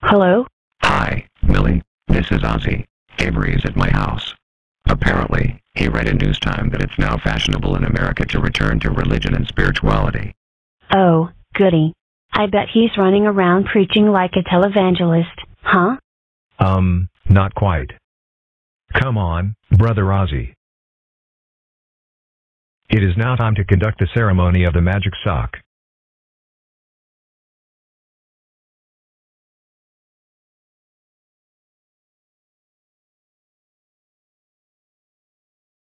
Hello? Hi, Millie. This is Ozy. Avery is at my house. Apparently, he read in News Time that it's now fashionable in America to return to religion and spirituality. Oh, goody. I bet he's running around preaching like a televangelist, huh? Not quite. Come on, Brother Ozy. It is now time to conduct the ceremony of the magic sock.